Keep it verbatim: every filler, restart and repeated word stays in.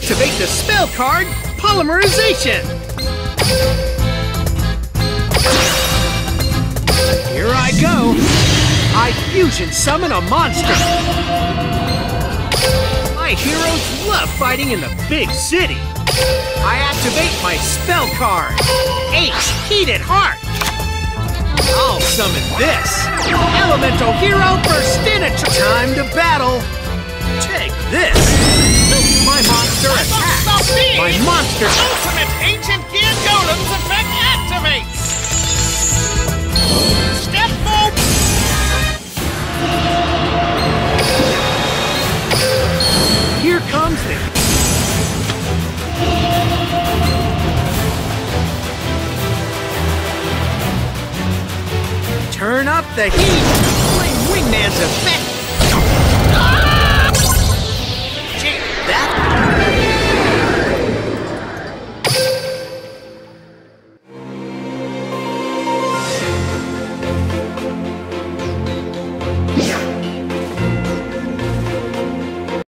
activate the spell card, Polymerization! Here I go! I fusion summon a monster! My heroes love fighting in the big city! I activate my spell card, H Heated Heart! I'll summon this! Elemental Hero Burstinator! Time to battle! Take this! My monster attacks! My monster... Ultimate Ancient Gear Golem's effect activates! Step forward! Here comes the... Turn up the heat! Flame Wingman's effect